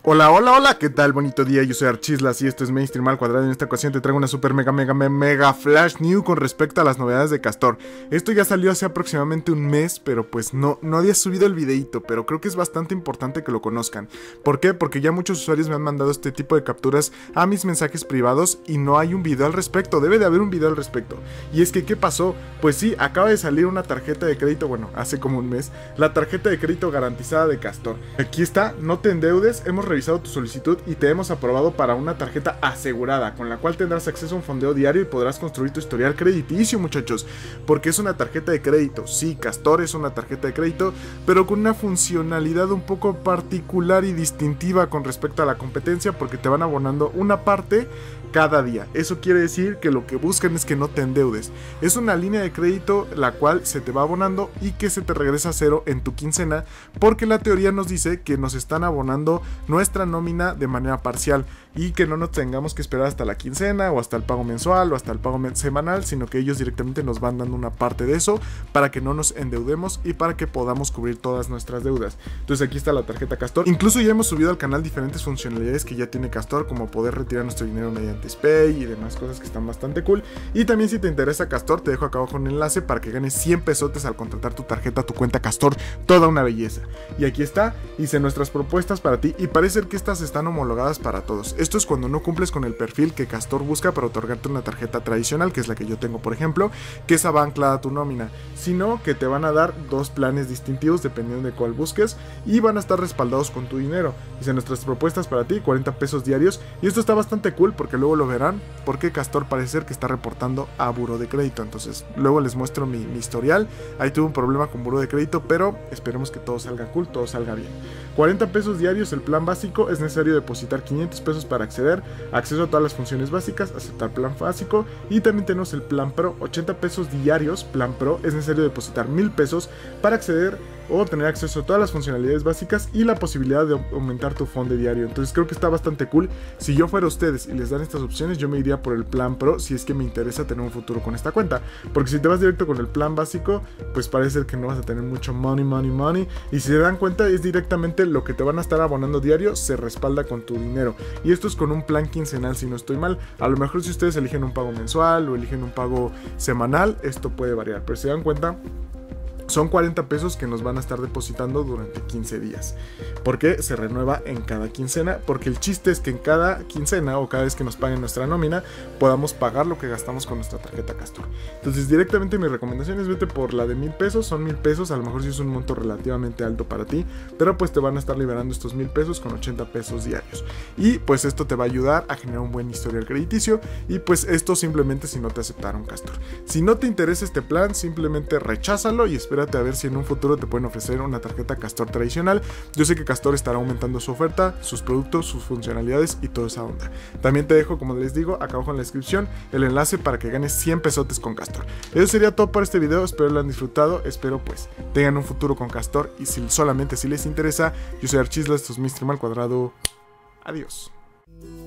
Hola, hola, hola, ¿qué tal? Bonito día, yo soy Archislas y esto es Mainstream al Cuadrado. En esta ocasión te traigo una super mega flash new con respecto a las novedades de Castor. Esto ya salió hace aproximadamente un mes, pero pues no había subido el videito, pero creo que es bastante importante que lo conozcan. ¿Por qué? Porque ya muchos usuarios me han mandado este tipo de capturas a mis mensajes privados y no hay un video al respecto, debe de haber un video al respecto. Y es que, ¿qué pasó? Pues sí, acaba de salir una tarjeta de crédito, bueno, hace como un mes, la tarjeta de crédito garantizada de Castor. Aquí está, no te endeudes, hemos revisado tu solicitud y te hemos aprobado para una tarjeta asegurada, con la cual tendrás acceso a un fondeo diario y podrás construir tu historial crediticio, muchachos, porque es una tarjeta de crédito. Sí, Castor es una tarjeta de crédito, pero con una funcionalidad un poco particular y distintiva con respecto a la competencia, porque te van abonando una parte cada día. Eso quiere decir que lo que buscan es que no te endeudes. Es una línea de crédito la cual se te va abonando y que se te regresa a cero en tu quincena, porque la teoría nos dice que nos están abonando nuestra nómina de manera parcial y que no nos tengamos que esperar hasta la quincena o hasta el pago mensual o hasta el pago semanal, sino que ellos directamente nos van dando una parte de eso para que no nos endeudemos y para que podamos cubrir todas nuestras deudas. Entonces aquí está la tarjeta Castor. Incluso ya hemos subido al canal diferentes funcionalidades que ya tiene Castor, como poder retirar nuestro dinero mediante SPAY y demás cosas que están bastante cool. Y también, si te interesa Castor, te dejo acá abajo un enlace para que ganes 100 pesotes al contratar tu tarjeta, tu cuenta Castor. Toda una belleza. Y aquí está, hice nuestras propuestas para ti y parece ser que estas están homologadas para todos. Esto es cuando no cumples con el perfil que Castor busca para otorgarte una tarjeta tradicional, que es la que yo tengo, por ejemplo, que esa va anclada a tu nómina, sino que te van a dar dos planes distintivos dependiendo de cuál busques y van a estar respaldados con tu dinero. Hice nuestras propuestas para ti, 40 pesos diarios, y esto está bastante cool porque luego lo verán, porque Castor parece ser que está reportando a Buró de Crédito. Entonces luego les muestro mi historial. Ahí tuve un problema con Buró de Crédito, pero esperemos que todo salga cool, todo salga bien. 40 pesos diarios el plan básico, es necesario depositar 500 pesos para acceder, acceso a todas las funciones básicas, aceptar plan básico, y también tenemos el plan Pro, 80 pesos diarios, plan Pro, es necesario depositar 1000 pesos para acceder o tener acceso a todas las funcionalidades básicas y la posibilidad de aumentar tu fondo diario. Entonces creo que está bastante cool. Si yo fuera ustedes y les dan estas opciones, yo me iría por el plan Pro si es que me interesa tener un futuro con esta cuenta, porque si te vas directo con el plan básico, pues parece ser que no vas a tener mucho money, y si se dan cuenta es directamente lo que te van a estar abonando diario, se respalda con tu dinero, y esto es con un plan quincenal si no estoy mal. A lo mejor si ustedes eligen un pago mensual o eligen un pago semanal, esto puede variar, pero si se dan cuenta, son 40 pesos que nos van a estar depositando durante 15 días. Porque se renueva en cada quincena. Porque el chiste es que en cada quincena o cada vez que nos paguen nuestra nómina, podamos pagar lo que gastamos con nuestra tarjeta Castor. Entonces directamente mi recomendación es vete por la de 1000 pesos. Son 1000 pesos, a lo mejor sí es un monto relativamente alto para ti, pero pues te van a estar liberando estos 1000 pesos con 80 pesos diarios. Y pues esto te va a ayudar a generar un buen historial crediticio. Y pues esto simplemente si no te aceptaron Castor. Si no te interesa este plan, simplemente recházalo y espérate a ver si en un futuro te pueden ofrecer una tarjeta Castor tradicional. Yo sé que Castor estará aumentando su oferta, sus productos, sus funcionalidades y toda esa onda. También te dejo, como les digo, acá abajo en la descripción el enlace para que ganes 100 pesotes con Castor. Eso sería todo por este video, espero lo han disfrutado, espero pues tengan un futuro con Castor, y solamente si les interesa, yo soy Archislas, esto es Mainstream al Cuadrado. Adiós.